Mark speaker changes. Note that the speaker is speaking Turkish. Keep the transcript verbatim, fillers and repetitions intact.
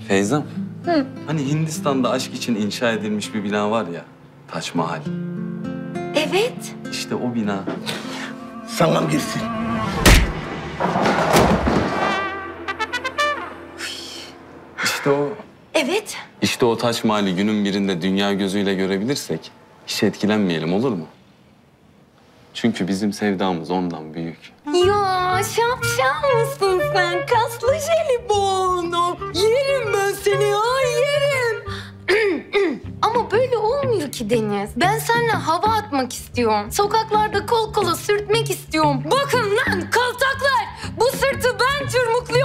Speaker 1: Feyzam.
Speaker 2: Hı.
Speaker 1: Hani Hindistan'da aşk için inşa edilmiş bir bina var ya. Taç Mahal.
Speaker 2: Evet.
Speaker 1: İşte o bina.
Speaker 3: Sağlam girsin.
Speaker 1: İşte o.
Speaker 2: Evet.
Speaker 1: İşte o Taç Mahal'i günün birinde dünya gözüyle görebilirsek hiç etkilenmeyelim, olur mu? Çünkü bizim sevdamız ondan büyük.
Speaker 2: Ya şapşal mısın sen? Kaslı jelibonu. Yerim ben seni ya, yerim. Ama böyle olmuyor ki Deniz. Ben seninle hava atmak istiyorum. Sokaklarda kol kola sürtmek istiyorum. Bakın lan kaltaklar. Bu sırtı ben çırmıklıyorum.